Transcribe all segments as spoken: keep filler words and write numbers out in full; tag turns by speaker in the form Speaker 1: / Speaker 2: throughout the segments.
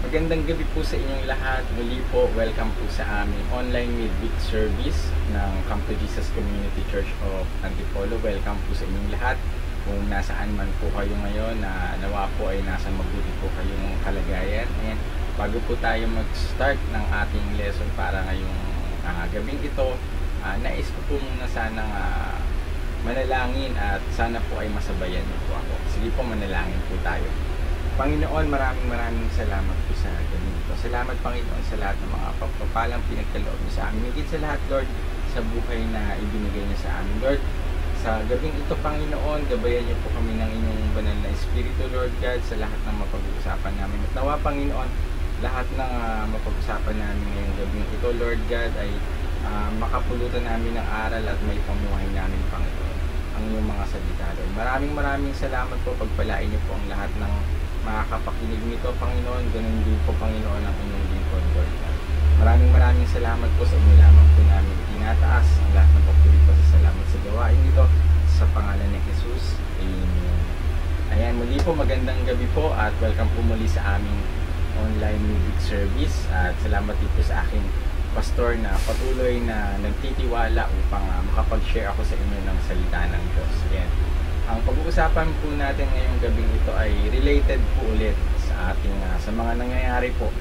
Speaker 1: Magandang gabi po sa inyong lahat. Muli po, welcome po sa aming online midweek service ng Come to Jesus Community Church of Antipolo. Welcome po sa inyong lahat. Kung nasaan man po kayo ngayon, na nawa po ay nasa mabuti po kayong kalagayan. Ayan, bago po tayo mag-start ng ating lesson para ngayong uh, gabing ito, uh, nais ko po muna sanang uh, manalangin at sana po ay masabayan niyo po ako. Sige po, manalangin po tayo. Panginoon, maraming maraming salamat po sa gabi ito. Salamat, Panginoon, sa lahat ng mga pagpapalang pinagkaloob niyo sa amin. Higit sa lahat, Lord, sa buhay na ibinigay niyo sa amin. Lord, sa gabing ito, Panginoon, gabayan niyo po kami ng inyong banal na Espiritu, Lord God, sa lahat ng mapag-uusapan namin. At nawa, Panginoon, lahat ng uh, mapag-uusapan namin ngayong gabing ito, Lord God, ay uh, makapulutan namin ng aral at may pamuhay namin, Panginoon, ang inyong mga salita, Lord. Maraming maraming salamat po. Pagpalain niyo po ang lahat ng makakapakinig nito, Panginoon. Ganun din po, Panginoon, ang inyong lingkod, Lord. Maraming maraming salamat po sa inyo lamang po namin tinataas ang lahat ng papuri po sa salamat sa gawain ito sa pangalan ni Jesus. Amen. Ayan, muli po, magandang gabi po at welcome po muli sa aming online midweek service at salamat din po sa aking pastor na patuloy na nagtitiwala upang uh, makapag-share ako sa inyo ng salita ng Diyos. Ayan. Ang pag-uusapan po natin ngayong gabing ito ay related po ulit sa ating uh, sa mga nangyayari po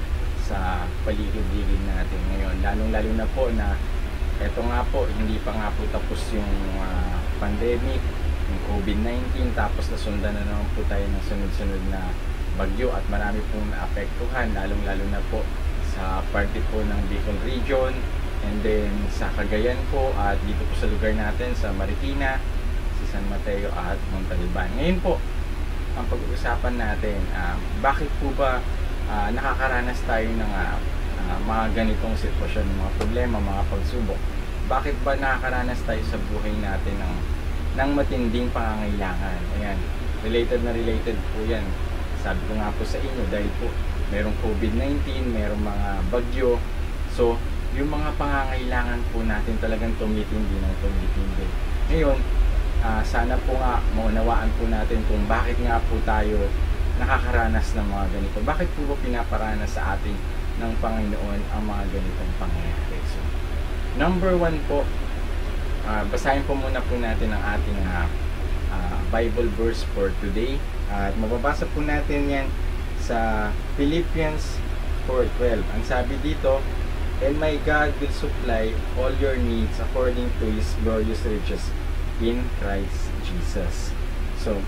Speaker 1: sa paligid-ligid natin ngayon. Lalong-lalo na po na eto nga po, hindi pa nga po tapos yung uh, pandemic, yung COVID nineteen, tapos nasundan na naman po tayo ng sunod-sunod na bagyo at marami pong naapektuhan, lalong-lalo na po sa parte po ng Bicol region and then sa Cagayan po at dito po sa lugar natin sa Marikina, San Mateo at Montalban. Ngayon po, ang pag-uusapan natin, uh, bakit po ba uh, nakakaranas tayo ng uh, uh, mga ganitong sitwasyon, mga problema, mga pagsubok? Bakit ba nakakaranas tayo sa buhay natin ng, ng matinding pangangailangan? Ayan, related na related po yan. Sabi ko nga po sa inyo, dahil po merong COVID nineteen, merong mga bagyo. So, yung mga pangangailangan po natin talagang tumitindi ng tumitindi. Ngayon, Uh, sana po nga maunawaan po natin kung bakit nga po tayo nakakaranas ng mga ganito. Bakit po ba pinaparanas sa atin ng Panginoon ang mga ganitong pangyayari? So, number one po, uh, basahin po muna po natin ang ating uh, uh, Bible verse for today. At uh, mababasa po natin yan sa Philippians four twelve. Ang sabi dito, "And my God will supply all your needs according to His glorious riches in Christ Jesus." So,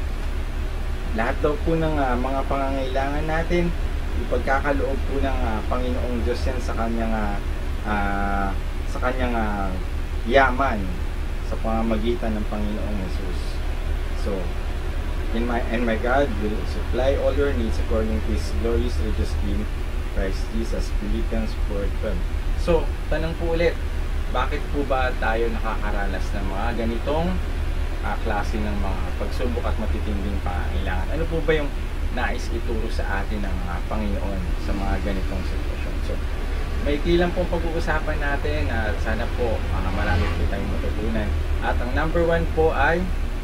Speaker 1: lahat daw po ng uh, mga pangangailangan natin, ipagkakaloob po ng uh, Panginoong Diyos yan sa kanyang uh, uh, sa kanyang uh, yaman sa pamamagitan ng Panginoong Jesus. So, in my and my God will supply all your needs according to His glorious riches in Christ Jesus. Philippians four twelve. So, tanong po ulit, bakit po ba tayo nakakaranas ng mga ganitong uh, klase ng mga pagsubok at matitinding pangangailangan? Ano po ba yung nais ituro sa atin ng uh, Panginoon sa mga ganitong sitwasyon? So, maikli lang pong pag-uusapan natin at sana po uh, marami po tayong matutunan. At ang number one po ay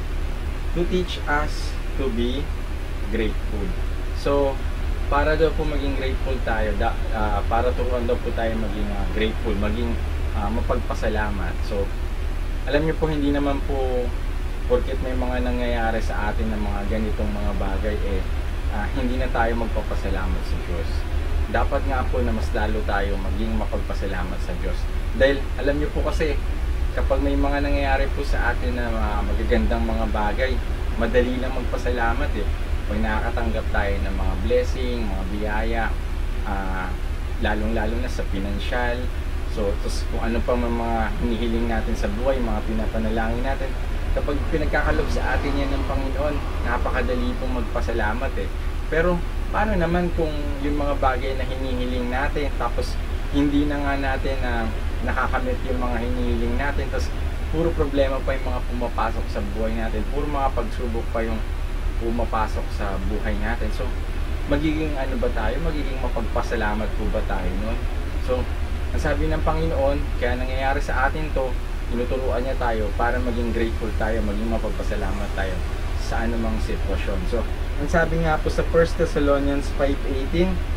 Speaker 1: to teach us to be grateful. So, para daw po maging grateful tayo, da, uh, para turuan daw po tayo maging uh, grateful, maging Uh, mapagpasalamat. So, alam niyo po, hindi naman po porket may mga nangyayari sa atin ng mga ganitong mga bagay, eh, uh, hindi na tayo magpapasalamat sa Diyos. Dapat nga po na mas lalo tayo maging mapagpasalamat sa Diyos. Dahil, alam niyo po kasi, kapag may mga nangyayari po sa atin na uh, magagandang mga bagay, madali lang magpasalamat eh. Pag nakakatanggap tayo ng mga blessing, mga biyaya, uh, lalong-lalo na sa pinansyal. So, tos, kung ano pa mga hinihiling natin sa buhay, mga pinapanalangin natin, kapag pinagkakalob sa atin yan ng Panginoon, napakadali pong magpasalamat eh. Pero, paano naman kung yung mga bagay na hinihiling natin, tapos hindi na nga natin na uh, nakakamit yung mga hinihiling natin, tapos puro problema pa yung mga pumapasok sa buhay natin, puro mga pagsubok pa yung pumapasok sa buhay natin. So, magiging ano ba tayo? Magiging mapagpasalamat po ba tayo nun? So, ang sabi ng Panginoon, kaya nangyayari sa atin to, tinuturuan niya tayo para maging grateful tayo, maging mapagpasalamat tayo sa anumang sitwasyon. So, ang sabi nga po sa First Thessalonians five eighteen,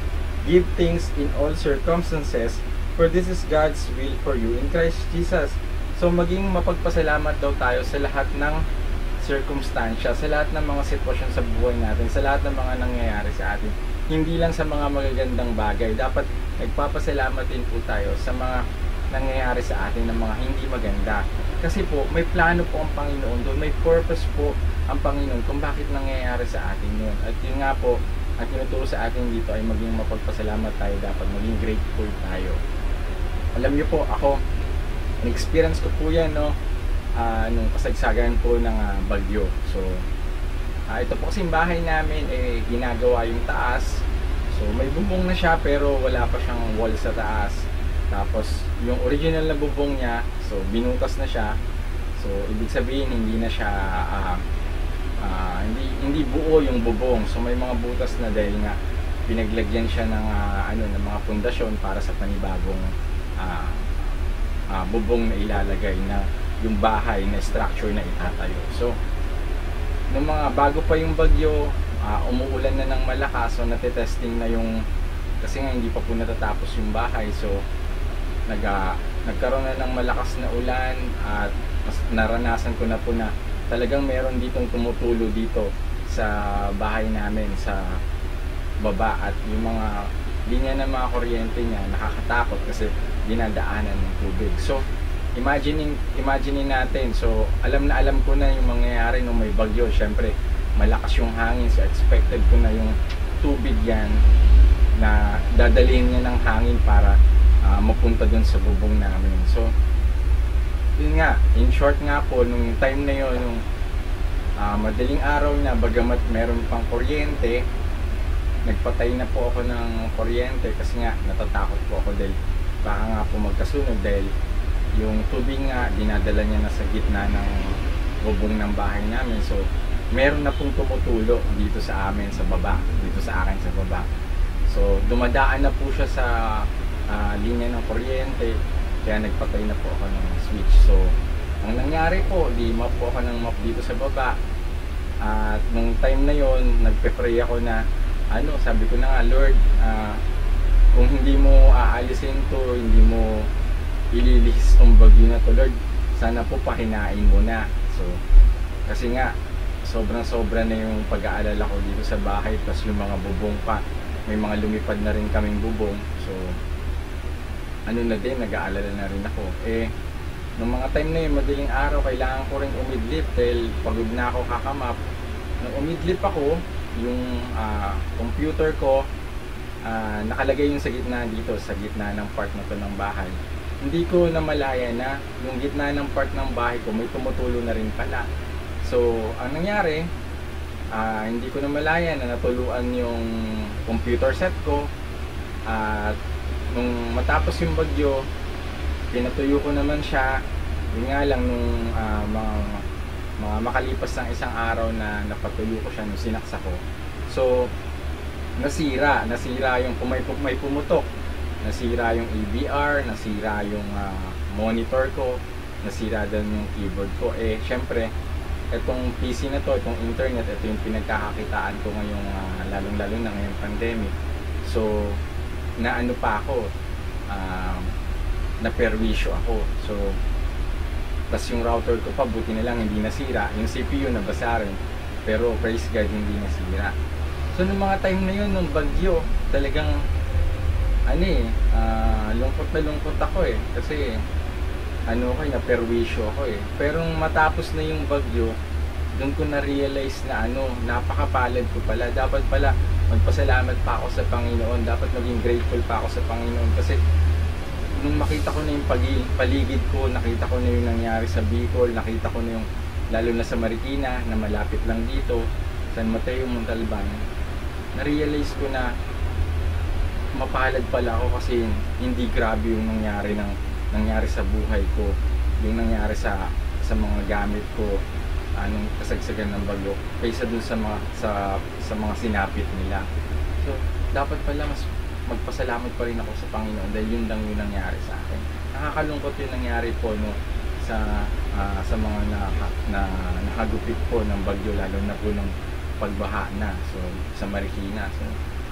Speaker 1: Give thanks in all circumstances, for this is God's will for you in Christ Jesus. So maging mapagpasalamat daw tayo sa lahat ng circumstansya, sa lahat ng mga sitwasyon sa buhay natin, sa lahat ng mga nangyayari sa atin. Hindi lang sa mga magagandang bagay. Dapat nagpapasalamat din po tayo sa mga nangyayari sa atin ng mga hindi maganda. Kasi po, may plano po ang Panginoon doon. May purpose po ang Panginoon kung bakit nangyayari sa atin yun. At yun nga po, ang tinuturo sa atin dito ay maging mapagpasalamat tayo. Dapat maging grateful tayo. Alam niyo po, ako, experience ko po yan, no? Uh, nung kasagsagan po ng uh, bagyo. So, uh, ito po kasing bahay namin, eh, ginagawa yung taas. So, may bubong na siya pero wala pa siyang wall sa taas. Tapos, yung original na bubong niya, so, binutas na siya. So, ibig sabihin, hindi na siya, uh, uh, hindi, hindi buo yung bubong. So, may mga butas na dahil nga, pinaglagyan siya ng, uh, ano, ng mga pundasyon para sa panibagong uh, uh, bubong na ilalagay na yung bahay na structure na itatayo. So, nung mga bago pa yung bagyo, uh, umuulan na ng malakas, so natetesting na yung, kasi nga hindi pa po natatapos yung bahay, so nag, uh, nagkaroon na ng malakas na ulan at mas naranasan ko na po na talagang meron ditong tumutulo dito sa bahay namin sa baba, at yung mga linya ng mga kuryente niya nakakatakot kasi dinadaanan ng tubig. So, Imagining, imagining natin, so alam na alam ko na yung mangyayari nung may bagyo. Syempre, malakas yung hangin, so expected ko na yung tubig yan na dadalhin niya ng hangin para uh, mapunta dun sa bubong namin. So, yun nga, in short nga po, nung time na yun, nung uh, madaling araw na, bagamat meron pang kuryente, nagpatay na po ako ng kuryente kasi nga natatakot po ako dahil baka nga po magkasunog, dahil yung tubig nga dinadala niya na sa gitna ng bubong ng bahay namin. So meron na pong tumutulo dito sa amin sa baba, dito sa akin sa baba. So dumadaan na po siya sa uh, linya ng kuryente, kaya nagpatay na po ako ng switch. So ang nangyari po, di map po ako ng map dito sa baba. At nung time na yon, nagpe-pray ako na ano, sabi ko na nga, Lord, uh, kung hindi mo aalisin to, hindi mo ililihis tong bagyo na to, Lord, sana po pahinain mo na. So, kasi nga sobrang sobra na yung pag-aalala ko dito sa bahay, plus yung mga bubong pa, may mga lumipad na rin kaming bubong. So, ano na din, nag-aalala na rin ako. Eh, nung mga time na yun, madaling araw, kailangan ko rin umidlip dahil pagod na ako kakamap. Nung umidlip ako, yung uh, computer ko, uh, nakalagay yung sa gitna dito, sa gitna ng part na to ng bahay. Hindi ko namalaya na yung gitna ng part ng bahay ko may tumutulo na rin pala. So, ang nangyari, uh, hindi ko namalaya na natuluan yung computer set ko. At uh, nung matapos yung bagyo, pinatuyo ko naman siya. Yun nga lang, nung uh, mga, mga makalipas ng isang araw na napatuyo ko siya nung sinaksa ko. So, nasira. Nasira yung may, may pumutok. Nasira yung A B R, nasira yung uh, monitor ko, nasira din yung keyboard ko. Eh, syempre, itong P C na to, itong internet, ito yung pinagkakakitaan ko ngayong uh, lalong-lalo na ngayong pandemic. So, naano pa ako, uh, naperwisyo ako. So, tas yung router ko pa, buti na lang hindi nasira. Yung C P U nabasa rin, pero praise God, hindi nasira. So, nung mga time na yun, nung bagyo, talagang ano eh, uh, lungkot na lungkot ako eh, kasi ano ko, naperwisyo ako eh. Pero matapos na yung bagyo, doon ko na-realize na ano, napakapalad ko pala. Dapat pala magpasalamat pa ako sa Panginoon, dapat maging grateful pa ako sa Panginoon, kasi nung makita ko na yung paligid ko, nakita ko na yung nangyari sa Bicol, nakita ko na yung, lalo na sa Marikina, na malapit lang dito, San Mateo, Montalban, na-realize ko na mapalad pala ako kasi hindi grabe yung nangyari ng nangyari sa buhay ko, yung nangyari sa sa mga gamit ko, anong kasagsagan ng bagyo kaysa dun sa mga sa sa mga sinapit nila. So dapat pala mas magpasalamat pa rin ako sa Panginoon dahil yun lang yung nangyari sa akin. Nakakalungkot yung nangyari po no sa uh, sa mga na, na nakagupit po ng bagyo, lalo na po ng pagbaha na so sa Marikina. So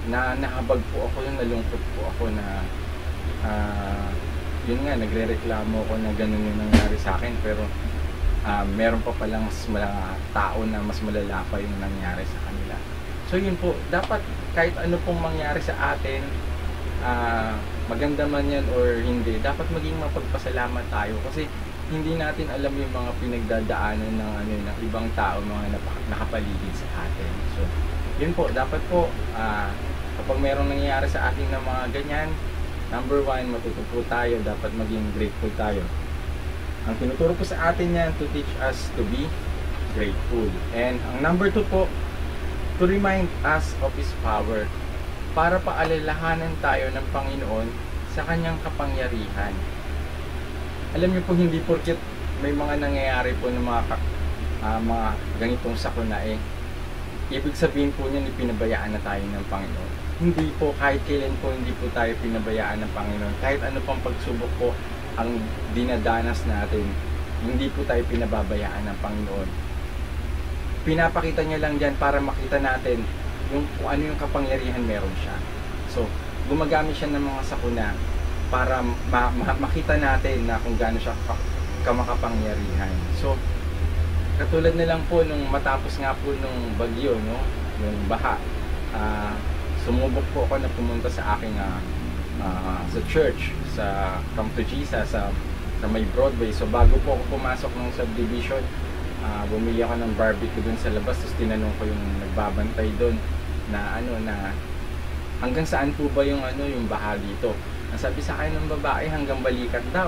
Speaker 1: na nahabag po ako, yung nalungkot po ako na uh, yun nga, nagre-reklamo ako na ganun yung nangyari sa akin, pero uh, meron pa palang mas mga tao na mas malala pa yung nangyari sa kanila. So yun po, dapat kahit ano pong mangyari sa atin, uh, maganda man yan or hindi, dapat maging mapagpasalamat tayo kasi hindi natin alam yung mga pinagdadaanan ng ano ng ibang tao, mga nakapaligid sa atin. So yun po, dapat po uh, kapag merong nangyayari sa atin ng mga ganyan, number one, matuto po tayo, dapat maging grateful tayo. Ang tinuturo po sa atin yan to teach us to be grateful. And ang number two po, to remind us of His power, para paalalahanan tayo ng Panginoon sa kanyang kapangyarihan. Alam niyo po, hindi porket may mga nangyayari po ng mga, uh, mga ganitong sakuna eh, ibig sabihin po niyan pinabayaan na tayo ng Panginoon. Hindi po, kahit kailan po hindi po tayo pinabayaan ng Panginoon. Kahit ano pang pagsubok po ang dinadanas natin, hindi po tayo pinababayaan ng Panginoon. Pinapakita niya lang dyan para makita natin yung kung ano yung kapangyarihan meron siya. So, gumagamit siya ng mga sakuna para ma ma makita natin na kung gaano siya kamakapangyarihan. So, katulad na lang po nung matapos nga po nung bagyo, no, yung baha, uh, sumubok po ako na pumunta sa aking uh, uh, sa church, sa Come to Jesus, sa, sa may Broadway. So, bago po ako pumasok ng subdivision, uh, bumili ako ng barbecue dun sa labas, tapos tinanong ko yung nagbabantay dun na ano na hanggang saan po ba yung ano yung baha dito. Ang sabi sa akin ng babae, hanggang balikat daw.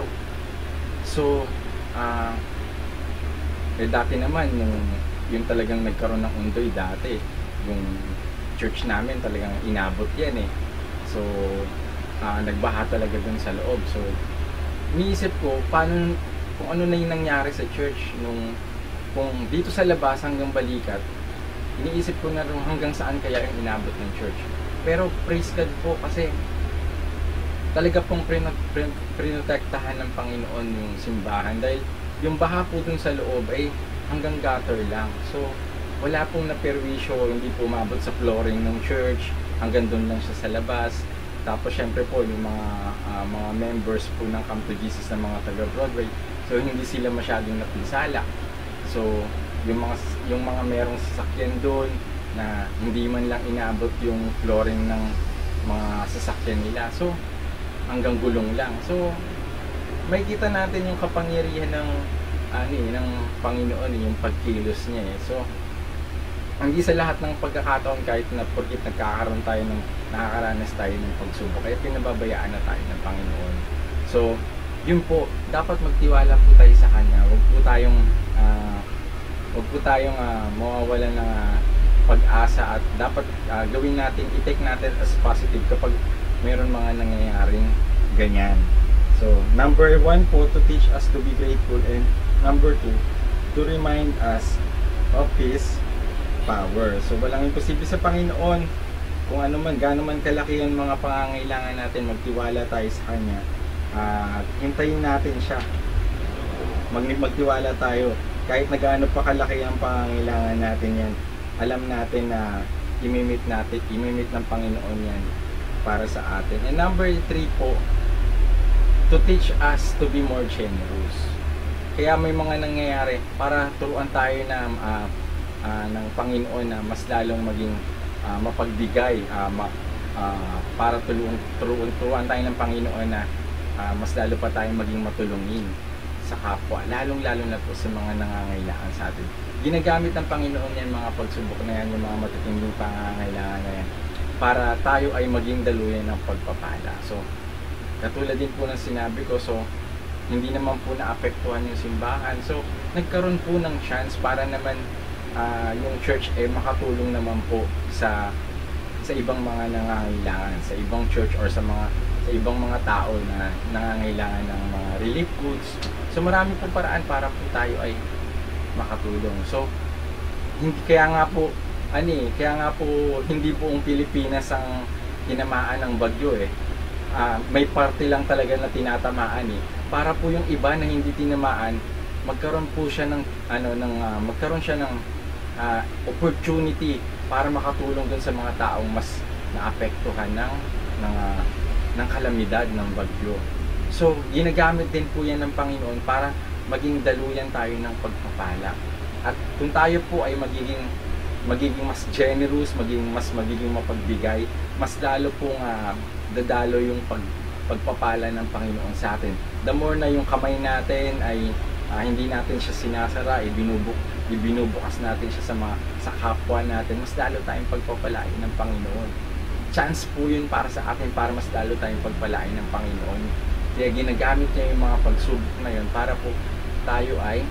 Speaker 1: So uh, eh dati naman yung yung talagang nagkaroon ng undoy dati, yung church namin talagang inabot yan eh. So uh, nagbaha talaga dun sa loob. So iniisip ko paano, kung ano na yung nangyari sa church nung kung dito sa labas hanggang balikat, iniisip ko na rin hanggang saan kaya yung inabot ng church. Pero praise God po kasi talaga pong prinotektahan ng Panginoon yung simbahan dahil yung baha po dun sa loob ay hanggang gutter lang. So wala pong naperwisyo, hindi po umabot sa flooring ng church, hanggang dun lang siya sa labas. Tapos syempre po yung mga uh, mga members po ng Come to Jesus ng mga taga Broadway, so hindi sila masyadong napinsala. So yung mga yung mga merong sasakyan doon na hindi man lang inaabot yung flooring ng mga sasakyan nila, so hanggang gulong lang. So may kita natin yung kapangyarihan ng ano eh, ng Panginoon, yung pagkilos niya eh. So hindi sa lahat ng pagkakataon, kahit na porkit nagkakaroon tayo ng nakakaranas tayo ng pagsubok, kaya pinababayaan na tayo ng Panginoon. So yun po, dapat magtiwala po tayo sa Kanya. Huwag po tayong uh, huwag po tayong uh, mawawala ng uh, pag-asa, at dapat uh, gawin natin, i-take natin as positive kapag mayroon mga nangyayaring ganyan. So number one po, to teach us to be grateful, and number two, to remind us of His power. So walang imposible sa Panginoon. Kung ano man, gaano man kalaki ang mga pangangailangan natin, magtiwala tayo sa Kanya at uh, hintayin natin siya. Mag magtiwala tayo kahit na gaano pa kalaki ang pangangailangan natin yan. Alam natin na imimit natin, imimit ng Panginoon yan para sa atin. And number three po, to teach us to be more generous. Kaya may mga nangyayari para turuan tayo na uh, uh, ng Panginoon na mas lalong maging uh, mapagbigay, uh, ma, uh, para tulungan, turuan, turuan tayo ng Panginoon na uh, mas lalo pa tayong maging matulungin sa kapwa, lalong lalo na po sa mga nangangailangan sa atin. Ginagamit ng Panginoon yan, mga pagsubok na yan, yung mga matitinding pangangailangan na yan, para tayo ay maging daluyan ng pagpapala. So katulad din po ng sinabi ko, so hindi naman po naapektuhan yung simbahan. So nagkaroon po ng chance para naman uh, yung church ay eh, makatulong naman po sa sa ibang mga nangangailangan, sa ibang church or sa mga sa ibang mga tao na nangangailangan ng mga relief goods. So marami po paraan para po tayo ay makatulong. So hindi, kaya nga po ano eh, kaya nga po hindi buong Pilipinas ang tinamaan ng bagyo eh. Uh, may parte lang talaga na tinatamaan eh. Para po yung iba na hindi tinamaan, magkaroon po siya ng ano ng uh, magkaroon siya ng uh, opportunity para makatulong dun sa mga taong mas naapektuhan ng, ng, uh, ng kalamidad, ng bagyo. So, ginagamit din po yan ng Panginoon para maging daluyan tayo ng pagpapala. At kung tayo po ay magiging magiging mas generous, maging mas magiging mapagbigay, mas lalo pong uh, dadalo yung pag, pagpapala ng Panginoon sa atin. The more na yung kamay natin ay uh, hindi natin siya sinasara, ibinubuk, ibinubukas natin siya sa, mga, sa kapwa natin, mas lalo tayong pagpapalain ng Panginoon. Chance po yun para sa atin, para mas lalo tayong pagpalain ng Panginoon. Kaya ginagamit niya yung mga pagsubok na yun para po tayo ay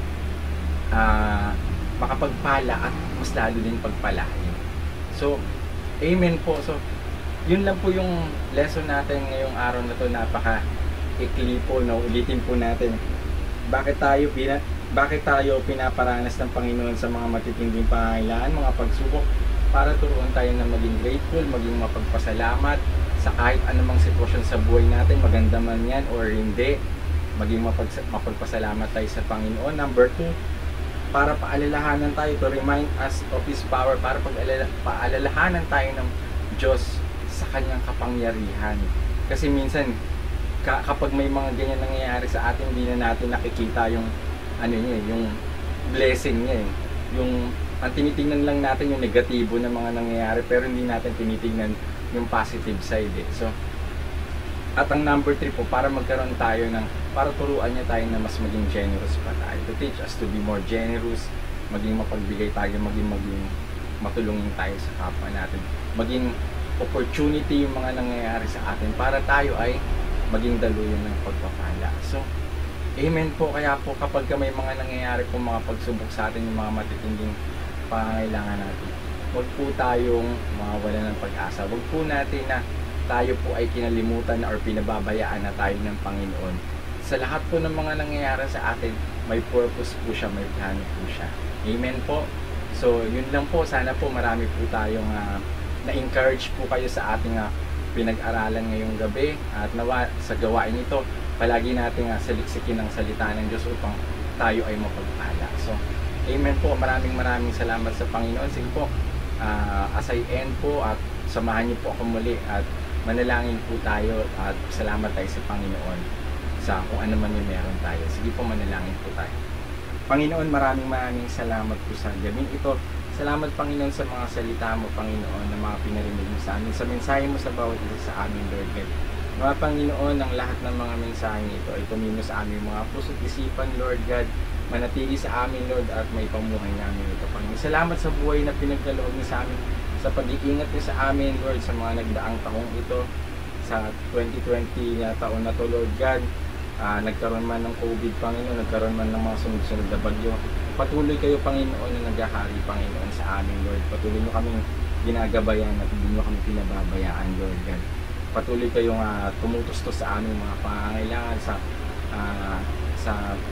Speaker 1: uh, makapagpala at mas lalo din pagpalain. So, amen po. So, yun lang po yung lesson natin ngayong araw na to. Napaka-ikli po, no? Ulitin po natin. Bakit tayo, pina, bakit tayo pinaparanas ng Panginoon sa mga matitinding pangangailangan, mga pagsubok, para turuan tayo na maging grateful, maging mapagpasalamat sa kahit anumang sitwasyon sa buhay natin, maganda man yan or hindi, maging mapag, mapagpasalamat tayo sa Panginoon. Number two, para paalalahanan tayo, to remind us of His power, para paalalahanan tayo ng Diyos sa kanyang kapangyarihan. Kasi minsan ka, kapag may mga ganyan nangyayari sa atin, hindi na natin nakikita yung ano niya, yung blessing niya, yung ang tinitingnan lang natin yung negatibo na mga nangyayari, pero hindi natin tinitingnan yung positive side eh. So, at ang number three po, para magkaroon tayo ng, para turuan niya tayo na mas maging generous pa tayo. To teach us to be more generous, maging mapagbigay tayo, maging maging matulungin tayo sa kapwa natin. Maging opportunity yung mga nangyayari sa atin para tayo ay maging daluyan ng pagpapala. So, amen po. Kaya po kapag may mga nangyayari po, mga pagsubok sa atin, yung mga matitinding pangangailangan natin, huwag po tayong mawawala ng pag-asa. Huwag po natin na tayo po ay kinalimutan na or pinababayaan na tayo ng Panginoon. Sa lahat po ng mga nangyayari sa atin, may purpose po siya, may plano po siya. Amen po. So, yun lang po. Sana po marami po tayong uh, na-encourage po kayo sa ating uh, pinag-aralan ngayong gabi. At nawa, sa gawain ito, palagi natin uh, saliksikin ang salita ng Diyos upang tayo ay mapagpala. So, amen po. Maraming maraming salamat sa Panginoon. Sige po, uh, as I end po at samahan niyo po ako muli at manalangin po tayo at salamat tayo sa Panginoon sa kung ano man yung meron tayo. Sige po, manalangin po tayo. Panginoon, maraming maraming salamat po sa gabing ito. Salamat, Panginoon, sa mga salita mo, Panginoon, na mga pinarinig mo sa amin, sa mensahe mo sa bawat isa sa amin, Lord God. Mga Panginoon, ang lahat ng mga mensahe ito ay tumimo sa aming mga puso't isipan, Lord God, manatili sa amin, Lord, at may pamuhay namin ito, Panginoon. Salamat sa buhay na pinagkaloob niyo sa amin, sa pag-iingat niyo sa amin, Lord, sa mga nagdaang taong ito, sa twenty twenty na taon na to, Lord God. Uh, nagkaroon man ng COVID, Panginoon, nagkaroon man ng mga sunod-sunod na bagyo. Patuloy kayo, Panginoon, na naghahari, Panginoon, sa amin, Lord. Patuloy nyo kaming ginagabayan at hindi nyo kami pinababayaan, Lord God. Patuloy kayong uh, tumutustos sa aming mga pangangailangan sa uh, sa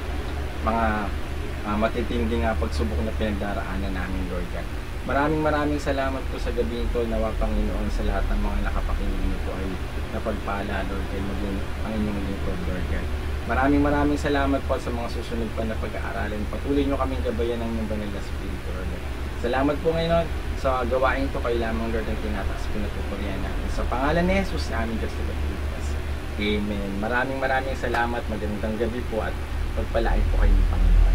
Speaker 1: mga uh, matitinding uh, pagsubok na pinagdaraanan namin, Lord God. Maraming maraming salamat po sa gabi ito, nawa, Panginoon, sa lahat ng mga nakapakinig nito ay napagpala, Lord God, maging ang inyong lingkod, Lord God. Maraming maraming salamat po sa mga susunod pa na pag-aaralin. Patuloy nyo kaming gabayan ng inyong banal na Espiritu, Lord God. Salamat po ngayon sa gawain ito, kayo lamang, Lord, ang tinataas pinatupurihan natin. Sa pangalan ni Jesus namin, Diyos na Pilipinas. Amen. Maraming maraming salamat, magandang gabi po at pagpalain po kayo ng Panginoon.